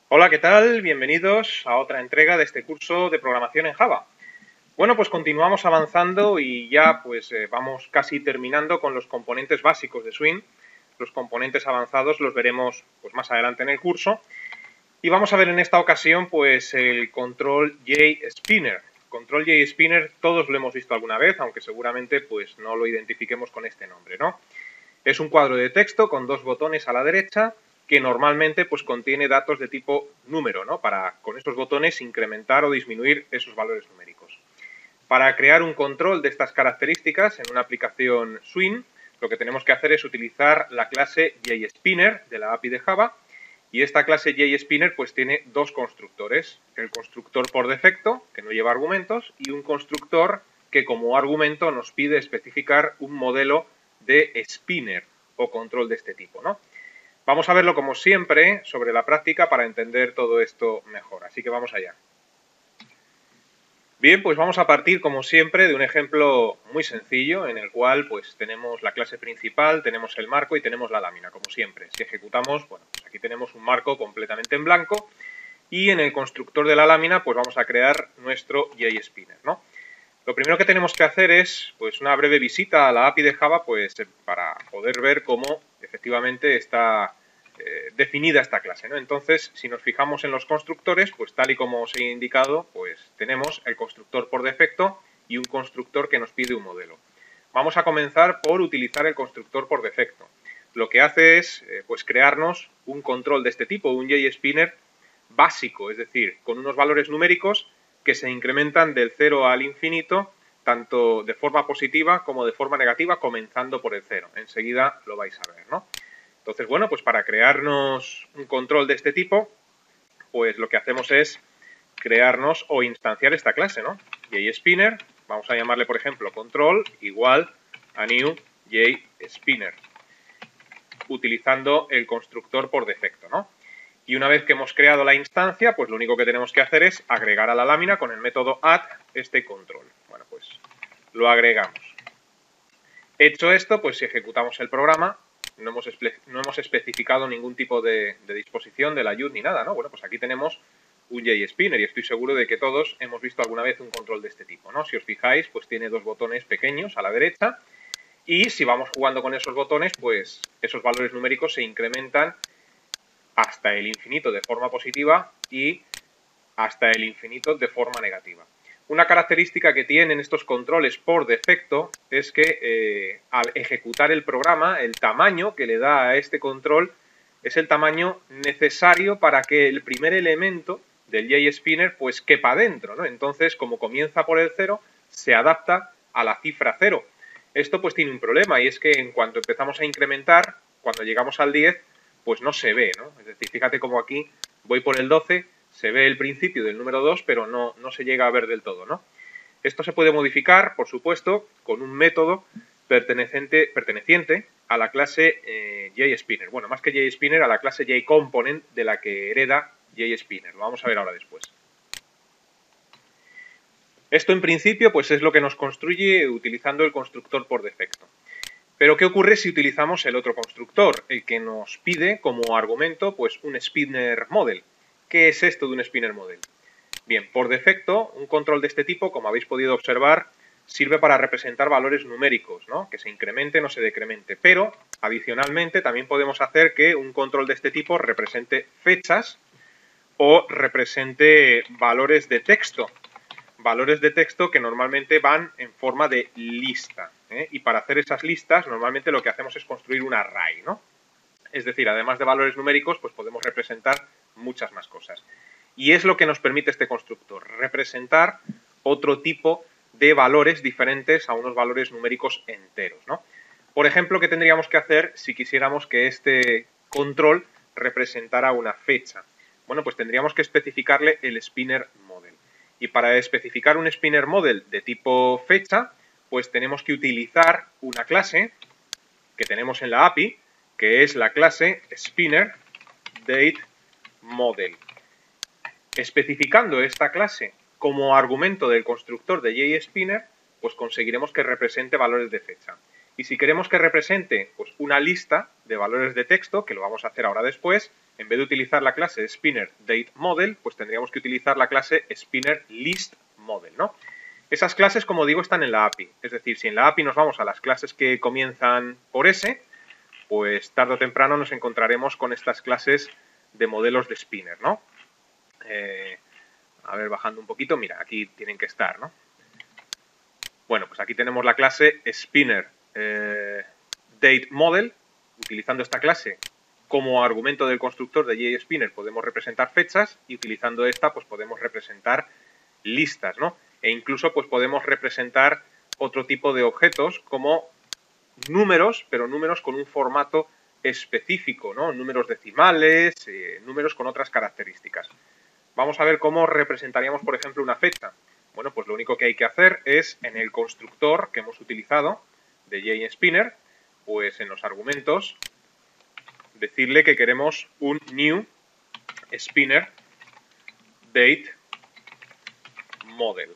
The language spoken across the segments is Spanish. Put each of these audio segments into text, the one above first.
Hola, ¿qué tal? Bienvenidos a otra entrega de este curso de programación en Java. Bueno, pues continuamos avanzando y ya vamos casi terminando con los componentes básicos de Swing. Los componentes avanzados los veremos pues más adelante en el curso. Y vamos a ver en esta ocasión pues el control JSpinner. Control JSpinner todos lo hemos visto alguna vez, aunque seguramente pues no lo identifiquemos con este nombre, ¿no? Es un cuadro de texto con dos botones a la derecha que normalmente pues contiene datos de tipo número, ¿no? Para con estos botones incrementar o disminuir esos valores numéricos. Para crear un control de estas características en una aplicación Swing, lo que tenemos que hacer es utilizar la clase JSpinner de la API de Java, y esta clase JSpinner pues tiene dos constructores, el constructor por defecto, que no lleva argumentos, y un constructor que como argumento nos pide especificar un modelo de spinner o control de este tipo, ¿no? Vamos a verlo como siempre sobre la práctica para entender todo esto mejor, así que vamos allá. Bien, pues vamos a partir como siempre de un ejemplo muy sencillo en el cual pues tenemos la clase principal, tenemos el marco y tenemos la lámina, como siempre. Si ejecutamos, bueno, pues aquí tenemos un marco completamente en blanco y en el constructor de la lámina pues vamos a crear nuestro JSpinner, ¿no? Lo primero que tenemos que hacer es pues una breve visita a la API de Java pues para poder ver cómo efectivamente está definida esta clase, ¿no? Entonces, si nos fijamos en los constructores, pues tal y como os he indicado, pues tenemos el constructor por defecto y un constructor que nos pide un modelo. Vamos a comenzar por utilizar el constructor por defecto. Lo que hace es pues crearnos un control de este tipo, un JSpinner básico, es decir, con unos valores numéricos que se incrementan del 0 al infinito, tanto de forma positiva como de forma negativa, comenzando por el 0. Enseguida lo vais a ver, ¿no? Entonces, bueno, pues para crearnos un control de este tipo, pues lo que hacemos es crearnos o instanciar esta clase, ¿no? JSpinner, vamos a llamarle, por ejemplo, control igual a new JSpinner, utilizando el constructor por defecto, ¿no? Y una vez que hemos creado la instancia, pues lo único que tenemos que hacer es agregar a la lámina con el método add este control. Bueno, pues lo agregamos. Hecho esto, pues si ejecutamos el programa, no hemos especificado ningún tipo de disposición de la UD ni nada, ¿no? Bueno, pues aquí tenemos un JSpinner y estoy seguro de que todos hemos visto alguna vez un control de este tipo, ¿no? Si os fijáis, pues tiene dos botones pequeños a la derecha y si vamos jugando con esos botones, pues esos valores numéricos se incrementan hasta el infinito de forma positiva y hasta el infinito de forma negativa. Una característica que tienen estos controles por defecto es que al ejecutar el programa, el tamaño que le da a este control es el tamaño necesario para que el primer elemento del JSpinner pues quepa dentro, ¿no? Entonces, como comienza por el 0, se adapta a la cifra 0. Esto pues tiene un problema y es que en cuanto empezamos a incrementar, cuando llegamos al 10, pues no se ve, ¿no? Es decir, fíjate como aquí voy por el 12, se ve el principio del número 2, pero no se llega a ver del todo, ¿no? Esto se puede modificar, por supuesto, con un método perteneciente a la clase JSpinner. Bueno, más que JSpinner, a la clase JComponent de la que hereda JSpinner. Lo vamos a ver ahora después. Esto en principio pues es lo que nos construye utilizando el constructor por defecto. Pero ¿qué ocurre si utilizamos el otro constructor, el que nos pide como argumento pues un spinner model? ¿Qué es esto de un spinner model? Bien, por defecto, un control de este tipo, como habéis podido observar, sirve para representar valores numéricos, ¿no? Que se incremente o se decremente. Pero, adicionalmente, también podemos hacer que un control de este tipo represente fechas o represente valores de texto. Valores de texto que normalmente van en forma de lista, ¿eh? Y para hacer esas listas, normalmente lo que hacemos es construir un array, ¿no? Es decir, además de valores numéricos, pues podemos representar muchas más cosas. Y es lo que nos permite este constructor, representar otro tipo de valores diferentes a unos valores numéricos enteros, ¿no? Por ejemplo, ¿qué tendríamos que hacer si quisiéramos que este control representara una fecha? Bueno, pues tendríamos que especificarle el spinner model. Y para especificar un spinner model de tipo fecha, pues tenemos que utilizar una clase que tenemos en la API, que es la clase spinner date model. Especificando esta clase como argumento del constructor de JSpinner, pues conseguiremos que represente valores de fecha. Y si queremos que represente pues una lista de valores de texto, que lo vamos a hacer ahora después, en vez de utilizar la clase SpinnerDateModel, pues tendríamos que utilizar la clase SpinnerListModel, ¿no? Esas clases, como digo, están en la API. Es decir, si en la API nos vamos a las clases que comienzan por S, pues tarde o temprano nos encontraremos con estas clases de modelos de Spinner, ¿no? A ver, bajando un poquito, mira, aquí tienen que estar, ¿no? Bueno, pues aquí tenemos la clase SpinnerDateModel. Utilizando esta clase como argumento del constructor de JSpinner podemos representar fechas y utilizando esta pues podemos representar listas, ¿no? E incluso pues podemos representar otro tipo de objetos como números, pero números con un formato específico, ¿no? Números decimales, números con otras características. Vamos a ver cómo representaríamos, por ejemplo, una fecha. Bueno, pues lo único que hay que hacer es en el constructor que hemos utilizado de JSpinner, pues en los argumentos decirle que queremos un new spinner date model.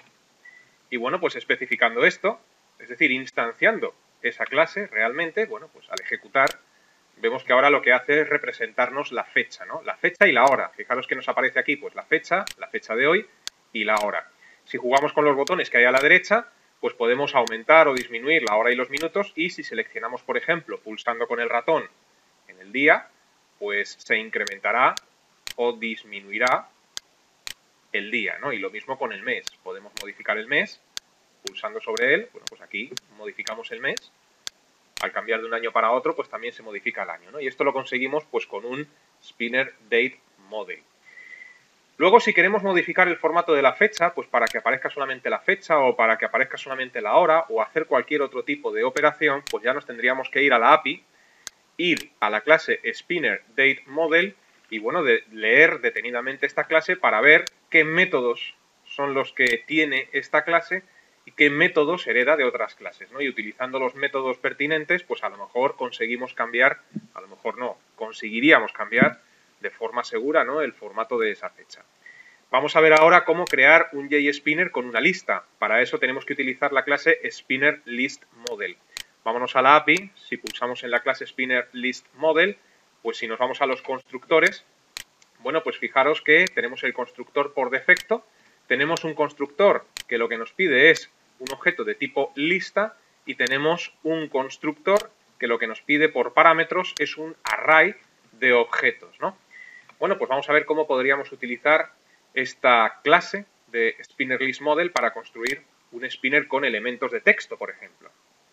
Y bueno, pues especificando esto, es decir, instanciando esa clase realmente, bueno, pues al ejecutar vemos que ahora lo que hace es representarnos la fecha, ¿no? La fecha y la hora. Fijaros que nos aparece aquí pues la fecha de hoy y la hora. Si jugamos con los botones que hay a la derecha, pues podemos aumentar o disminuir la hora y los minutos y si seleccionamos, por ejemplo, pulsando con el ratón en el día, pues se incrementará o disminuirá el día, ¿no? Y lo mismo con el mes. Podemos modificar el mes pulsando sobre él. Bueno, pues aquí modificamos el mes. Al cambiar de un año para otro, pues también se modifica el año, ¿no? Y esto lo conseguimos pues con un SpinnerDateModel. Luego, si queremos modificar el formato de la fecha, pues para que aparezca solamente la fecha o para que aparezca solamente la hora o hacer cualquier otro tipo de operación, pues ya nos tendríamos que ir a la API, ir a la clase SpinnerDateModel y, bueno, leer detenidamente esta clase para ver qué métodos son los que tiene esta clase y qué métodos hereda de otras clases, ¿no? Y utilizando los métodos pertinentes, pues a lo mejor conseguimos cambiar, a lo mejor no, conseguiríamos cambiar de forma segura, ¿no?, el formato de esa fecha. Vamos a ver ahora cómo crear un JSpinner con una lista. Para eso tenemos que utilizar la clase SpinnerListModel. Vámonos a la API, si pulsamos en la clase SpinnerListModel, pues si nos vamos a los constructores, bueno, pues fijaros que tenemos el constructor por defecto, tenemos un constructor que lo que nos pide es un objeto de tipo lista y tenemos un constructor que lo que nos pide por parámetros es un array de objetos, ¿no? Bueno, pues vamos a ver cómo podríamos utilizar esta clase de SpinnerListModel para construir un spinner con elementos de texto, por ejemplo.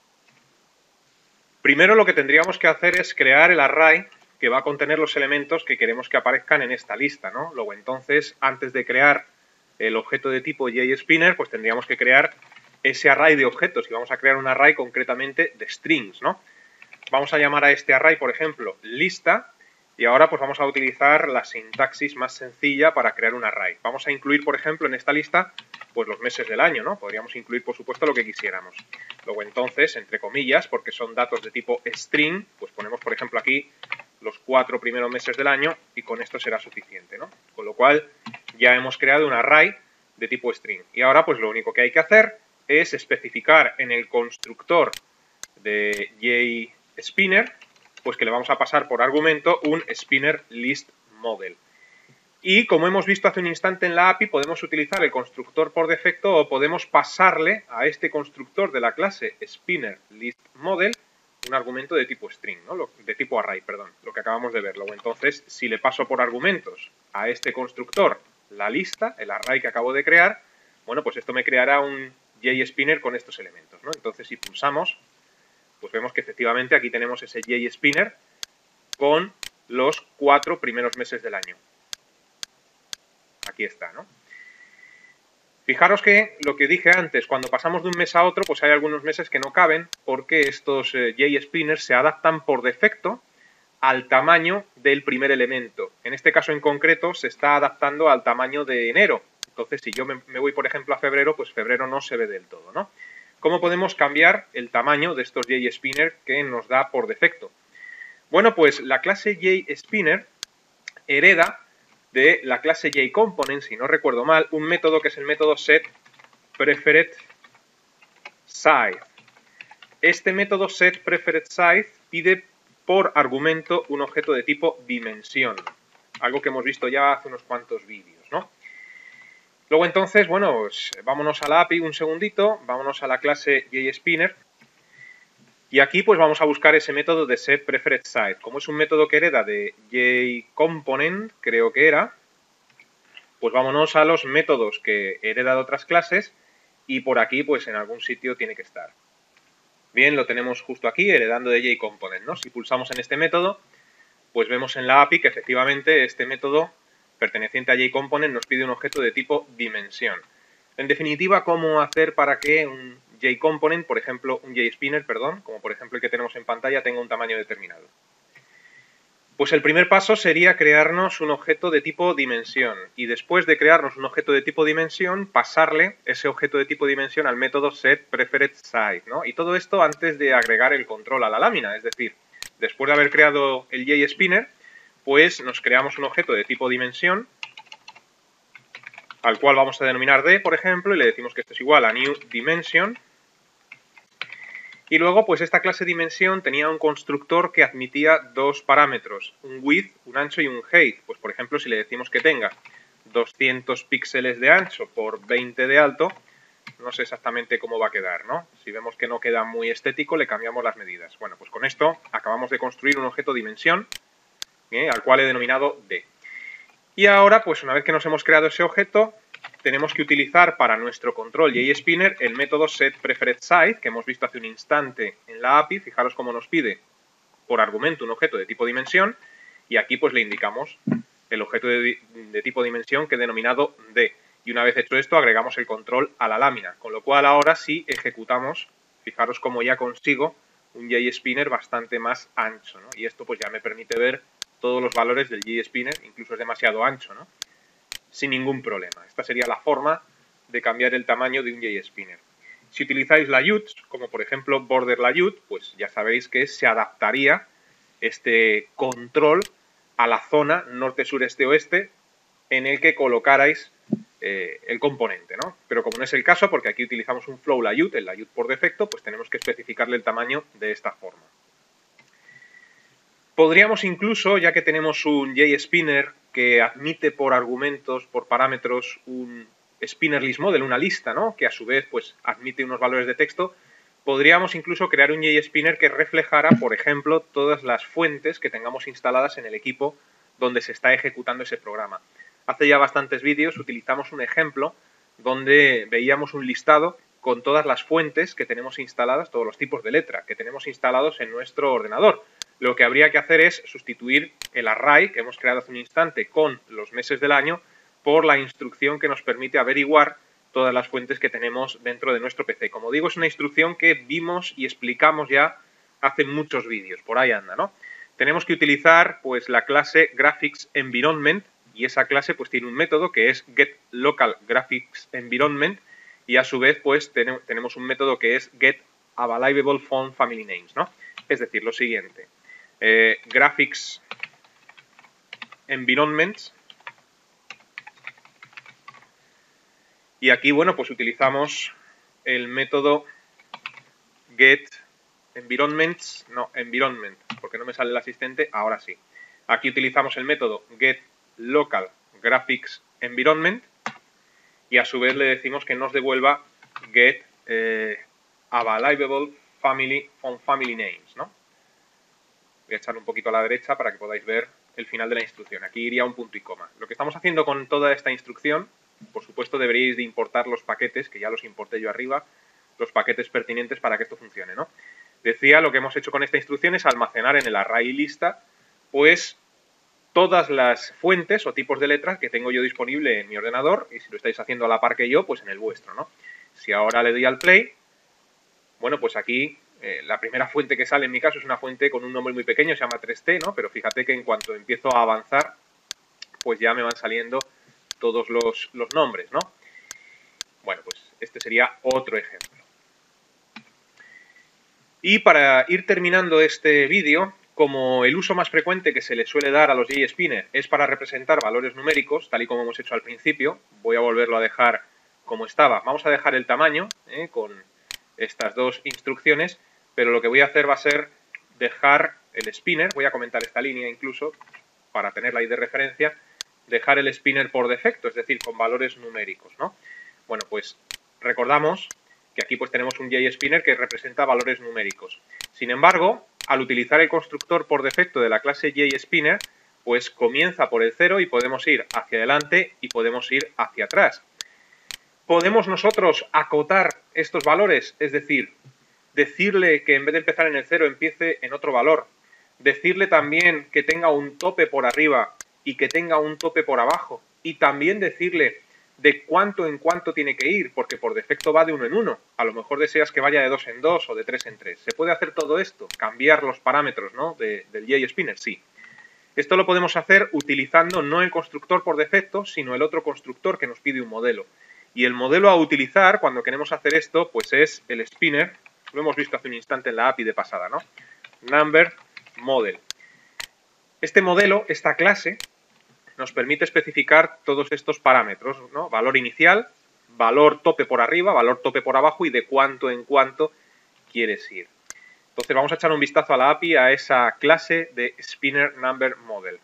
Primero lo que tendríamos que hacer es crear el array que va a contener los elementos que queremos que aparezcan en esta lista, ¿no? Luego entonces, antes de crear el objeto de tipo JSpinner, pues tendríamos que crear ese array de objetos y vamos a crear un array concretamente de strings, ¿no? Vamos a llamar a este array, por ejemplo, lista y ahora pues vamos a utilizar la sintaxis más sencilla para crear un array. Vamos a incluir, por ejemplo, en esta lista pues los meses del año, ¿no? Podríamos incluir, por supuesto, lo que quisiéramos. Luego entonces, entre comillas, porque son datos de tipo string, pues ponemos, por ejemplo, aquí los 4 primeros meses del año y con esto será suficiente, ¿no? Con lo cual ya hemos creado un array de tipo string. Y ahora pues lo único que hay que hacer es especificar en el constructor de JSpinner pues que le vamos a pasar por argumento un SpinnerListModel. Y como hemos visto hace un instante en la API, podemos utilizar el constructor por defecto o podemos pasarle a este constructor de la clase SpinnerListModel un argumento de tipo string, ¿no? De tipo array, perdón, lo que acabamos de ver. Luego entonces, si le paso por argumentos a este constructor la lista, el array que acabo de crear, bueno, pues esto me creará un JSpinner con estos elementos, ¿no? Entonces, si pulsamos, pues vemos que efectivamente aquí tenemos ese JSpinner con los 4 primeros meses del año. Aquí está, ¿no? Fijaros que lo que dije antes, cuando pasamos de un mes a otro, pues hay algunos meses que no caben porque estos JSpinners se adaptan por defecto al tamaño del primer elemento. En este caso en concreto se está adaptando al tamaño de enero. Entonces, si yo me voy, por ejemplo, a febrero, pues febrero no se ve del todo, ¿no? ¿Cómo podemos cambiar el tamaño de estos JSpinner que nos da por defecto? Bueno, pues la clase JSpinner hereda de la clase JComponent, si no recuerdo mal, un método que es el método setPreferredSize. Este método setPreferredSize pide por argumento un objeto de tipo dimensión. Algo que hemos visto ya hace unos cuantos vídeos, ¿no? Luego entonces, bueno, pues vámonos a la API un segundito, vámonos a la clase JSpinner. Y aquí pues vamos a buscar ese método de setPreferredSize. Como es un método que hereda de JComponent, creo que era, pues vámonos a los métodos que hereda de otras clases y por aquí pues en algún sitio tiene que estar. Bien, lo tenemos justo aquí, heredando de JComponent, ¿no? Si pulsamos en este método, pues vemos en la API que efectivamente este método perteneciente a JComponent nos pide un objeto de tipo dimensión. En definitiva, ¿cómo hacer para que un JComponent, por ejemplo, un JSpinner, perdón, como por ejemplo el que tenemos en pantalla, tenga un tamaño determinado? Pues el primer paso sería crearnos un objeto de tipo dimensión y después de crearnos un objeto de tipo dimensión, pasarle ese objeto de tipo dimensión al método setPreferredSize, ¿no? Y todo esto antes de agregar el control a la lámina, es decir, después de haber creado el JSpinner, pues nos creamos un objeto de tipo dimensión al cual vamos a denominar D, por ejemplo, y le decimos que esto es igual a newDimension. Y luego, pues esta clase dimensión tenía un constructor que admitía dos parámetros, un width, un ancho y un height. Pues por ejemplo, si le decimos que tenga 200 píxeles de ancho por 20 de alto, no sé exactamente cómo va a quedar, ¿no? Si vemos que no queda muy estético, le cambiamos las medidas. Bueno, pues con esto acabamos de construir un objeto dimensión, al cual he denominado D. Y ahora, pues una vez que nos hemos creado ese objeto, tenemos que utilizar para nuestro control JSpinner el método setPreferredSize, que hemos visto hace un instante en la API. Fijaros cómo nos pide por argumento un objeto de tipo dimensión, y aquí pues le indicamos el objeto de tipo dimensión que he denominado D. Y una vez hecho esto, agregamos el control a la lámina, con lo cual ahora sí ejecutamos, fijaros cómo ya consigo un JSpinner bastante más ancho, ¿no? Y esto pues ya me permite ver todos los valores del JSpinner, incluso es demasiado ancho, ¿no? Sin ningún problema. Esta sería la forma de cambiar el tamaño de un JSpinner. Si utilizáis layouts, como por ejemplo border layout, pues ya sabéis que se adaptaría este control a la zona norte, sur, este, oeste en el que colocarais el componente, ¿no? Pero como no es el caso, porque aquí utilizamos un flow layout, el layout por defecto, pues tenemos que especificarle el tamaño de esta forma. Podríamos incluso, ya que tenemos un JSpinner que admite por argumentos, por parámetros, un spinner list model, una lista, ¿no? Que a su vez pues admite unos valores de texto, podríamos incluso crear un JSpinner que reflejara, por ejemplo, todas las fuentes que tengamos instaladas en el equipo donde se está ejecutando ese programa. Hace ya bastantes vídeos utilizamos un ejemplo donde veíamos un listado con todas las fuentes que tenemos instaladas, todos los tipos de letra que tenemos instalados en nuestro ordenador. Lo que habría que hacer es sustituir el array que hemos creado hace un instante con los meses del año por la instrucción que nos permite averiguar todas las fuentes que tenemos dentro de nuestro PC. Como digo, es una instrucción que vimos y explicamos ya hace muchos vídeos, por ahí anda, ¿no? Tenemos que utilizar pues la clase GraphicsEnvironment y esa clase pues tiene un método que es getLocalGraphicsEnvironment y a su vez pues tenemos un método que es getAvailableFontFamilyNames, ¿no? Es decir, lo siguiente, GraphicsEnvironments y aquí, bueno, pues utilizamos el método getEnvironments, no, environment, porque no me sale el asistente, ahora sí. Aquí utilizamos el método getLocalGraphicsEnvironment y a su vez le decimos que nos devuelva getAvailableFontFamilyNames, ¿no? Voy a echar un poquito a la derecha para que podáis ver el final de la instrucción. Aquí iría un punto y coma. Lo que estamos haciendo con toda esta instrucción, por supuesto deberíais de importar los paquetes, que ya los importé yo arriba, los paquetes pertinentes para que esto funcione, ¿no? Decía, lo que hemos hecho con esta instrucción es almacenar en el array lista, pues, todas las fuentes o tipos de letras que tengo yo disponible en mi ordenador, y si lo estáis haciendo a la par que yo, pues en el vuestro, ¿no? Si ahora le doy al play, bueno, pues aquí la primera fuente que sale en mi caso es una fuente con un nombre muy pequeño, se llama 3T, ¿no? Pero fíjate que en cuanto empiezo a avanzar, pues ya me van saliendo todos los nombres, ¿no? Bueno, pues este sería otro ejemplo. Y para ir terminando este vídeo, como el uso más frecuente que se le suele dar a los JSpinner es para representar valores numéricos, tal y como hemos hecho al principio, voy a volverlo a dejar como estaba. Vamos a dejar el tamaño con estas dos instrucciones, pero lo que voy a hacer va a ser dejar el spinner, voy a comentar esta línea incluso para tenerla ahí de referencia, dejar el spinner por defecto, es decir, con valores numéricos, ¿no? Bueno, pues recordamos que aquí pues tenemos un JSpinner que representa valores numéricos. Sin embargo, al utilizar el constructor por defecto de la clase JSpinner, pues comienza por el 0 y podemos ir hacia adelante y podemos ir hacia atrás. Podemos nosotros acotar estos valores, es decir, decirle que en vez de empezar en el 0 empiece en otro valor, decirle también que tenga un tope por arriba y que tenga un tope por abajo, y también decirle de cuánto en cuánto tiene que ir, porque por defecto va de 1 en 1. A lo mejor deseas que vaya de 2 en 2 o de 3 en 3. ¿Se puede hacer todo esto? ¿Cambiar los parámetros, ¿no?, del JSpinner? Sí. Esto lo podemos hacer utilizando no el constructor por defecto, sino el otro constructor que nos pide un modelo. Y el modelo a utilizar cuando queremos hacer esto, pues es el spinner. Lo hemos visto hace un instante en la API de pasada, ¿no? Number Model. Este modelo, esta clase, nos permite especificar todos estos parámetros, ¿no? Valor inicial, valor tope por arriba, valor tope por abajo y de cuánto en cuánto quieres ir. Entonces vamos a echar un vistazo a la API, a esa clase de Spinner Number Model.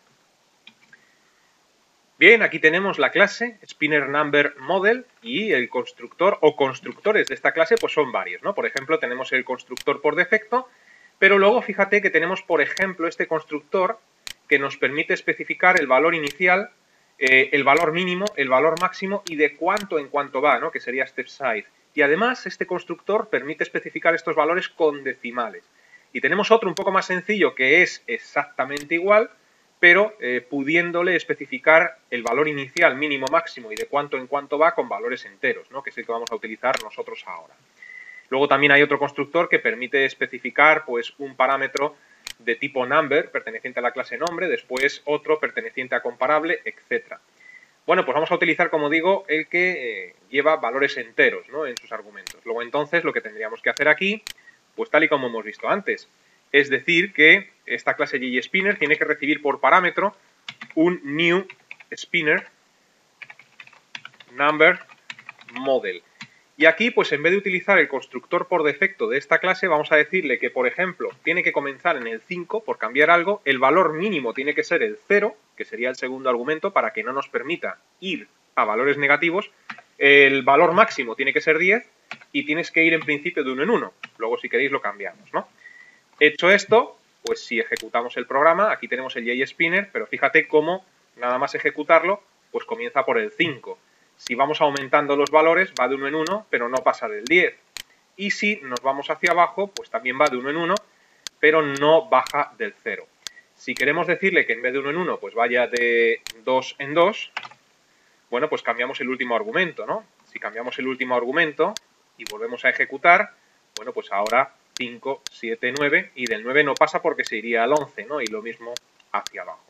Bien, aquí tenemos la clase Spinner Number Model y el constructor o constructores de esta clase pues son varios, ¿no? Por ejemplo, tenemos el constructor por defecto, pero luego fíjate que tenemos, por ejemplo, este constructor que nos permite especificar el valor inicial, el valor mínimo, el valor máximo y de cuánto en cuánto va, ¿no?, que sería step size. Y además este constructor permite especificar estos valores con decimales. Y tenemos otro un poco más sencillo que es exactamente igual, pero pudiéndole especificar el valor inicial, mínimo, máximo y de cuánto en cuánto va con valores enteros, ¿no?, que es el que vamos a utilizar nosotros ahora. Luego también hay otro constructor que permite especificar pues un parámetro de tipo number perteneciente a la clase nombre, después otro perteneciente a comparable, etc. Bueno, pues vamos a utilizar, como digo, el que lleva valores enteros, ¿no?, en sus argumentos. Luego entonces lo que tendríamos que hacer aquí, pues tal y como hemos visto antes, es decir que esta clase JSpinner tiene que recibir por parámetro un new spinner number model. Y aquí, pues en vez de utilizar el constructor por defecto de esta clase, vamos a decirle que, por ejemplo, tiene que comenzar en el 5, por cambiar algo, el valor mínimo tiene que ser el 0, que sería el segundo argumento, para que no nos permita ir a valores negativos, el valor máximo tiene que ser 10 y tienes que ir en principio de 1 en 1. Luego, si queréis, lo cambiamos, ¿no? Hecho esto, pues si ejecutamos el programa, aquí tenemos el JSpinner, pero fíjate cómo, nada más ejecutarlo, pues comienza por el 5. Si vamos aumentando los valores, va de 1 en 1, pero no pasa del 10. Y si nos vamos hacia abajo, pues también va de 1 en 1, pero no baja del 0. Si queremos decirle que en vez de 1 en 1, pues vaya de 2 en 2, bueno, pues cambiamos el último argumento, ¿no? Si cambiamos el último argumento y volvemos a ejecutar, bueno, pues ahora 5, 7, 9, y del 9 no pasa porque se iría al 11, ¿no? Y lo mismo hacia abajo.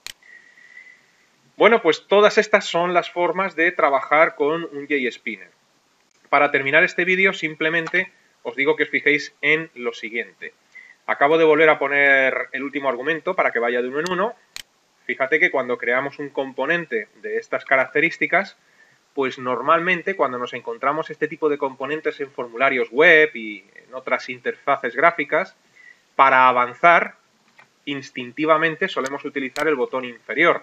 Bueno, pues todas estas son las formas de trabajar con un JSpinner. Para terminar este vídeo, simplemente os digo que os fijéis en lo siguiente. Acabo de volver a poner el último argumento para que vaya de 1 en 1. Fíjate que cuando creamos un componente de estas características, pues normalmente cuando nos encontramos este tipo de componentes en formularios web y en otras interfaces gráficas, para avanzar, instintivamente solemos utilizar el botón inferior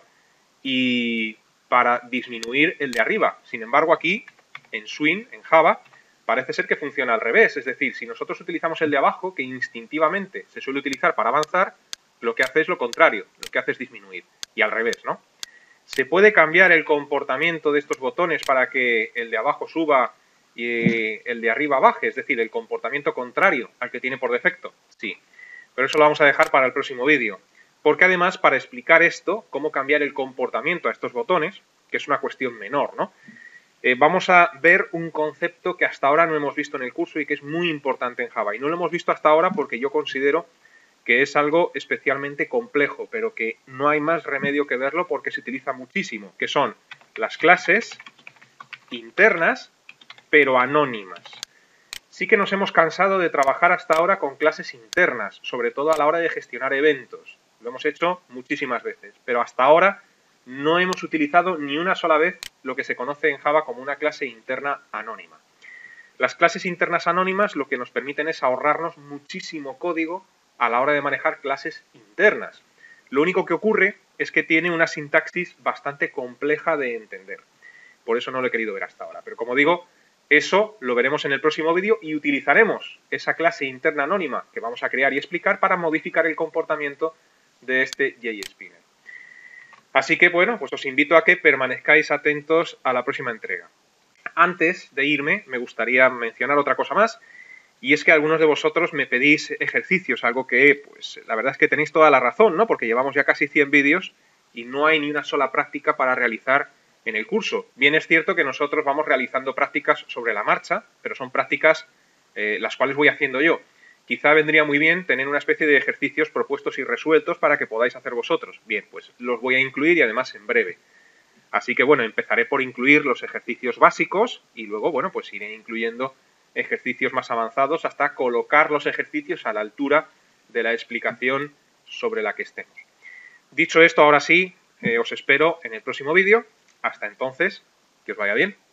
y para disminuir el de arriba. Sin embargo, aquí, en Swing, en Java, parece ser que funciona al revés. Es decir, si nosotros utilizamos el de abajo, que instintivamente se suele utilizar para avanzar, lo que hace es lo contrario, lo que hace es disminuir. Y al revés, ¿no? ¿Se puede cambiar el comportamiento de estos botones para que el de abajo suba y el de arriba baje? Es decir, el comportamiento contrario al que tiene por defecto. Sí, pero eso lo vamos a dejar para el próximo vídeo. Porque además, para explicar esto, cómo cambiar el comportamiento a estos botones, que es una cuestión menor, ¿no? Vamos a ver un concepto que hasta ahora no hemos visto en el curso y que es muy importante en Java. Y no lo hemos visto hasta ahora porque yo considero que es algo especialmente complejo, pero que no hay más remedio que verlo porque se utiliza muchísimo, que son las clases internas, pero anónimas. Sí que nos hemos cansado de trabajar hasta ahora con clases internas, sobre todo a la hora de gestionar eventos. Lo hemos hecho muchísimas veces, pero hasta ahora no hemos utilizado ni una sola vez lo que se conoce en Java como una clase interna anónima. Las clases internas anónimas lo que nos permiten es ahorrarnos muchísimo código a la hora de manejar clases internas. Lo único que ocurre es que tiene una sintaxis bastante compleja de entender. Por eso no lo he querido ver hasta ahora. Pero como digo, eso lo veremos en el próximo vídeo y utilizaremos esa clase interna anónima que vamos a crear y explicar para modificar el comportamiento de este JSpinner. Así que bueno, pues os invito a que permanezcáis atentos a la próxima entrega. Antes de irme, me gustaría mencionar otra cosa más, y es que algunos de vosotros me pedís ejercicios, algo que, pues, la verdad es que tenéis toda la razón, ¿no? Porque llevamos ya casi 100 vídeos y no hay ni una sola práctica para realizar en el curso. Bien es cierto que nosotros vamos realizando prácticas sobre la marcha, pero son prácticas las cuales voy haciendo yo. Quizá vendría muy bien tener una especie de ejercicios propuestos y resueltos para que podáis hacer vosotros. Bien, pues los voy a incluir y además en breve. Así que bueno, empezaré por incluir los ejercicios básicos y luego, bueno, pues iré incluyendo ejercicios más avanzados hasta colocar los ejercicios a la altura de la explicación sobre la que estemos. Dicho esto, ahora sí, os espero en el próximo vídeo. Hasta entonces, que os vaya bien.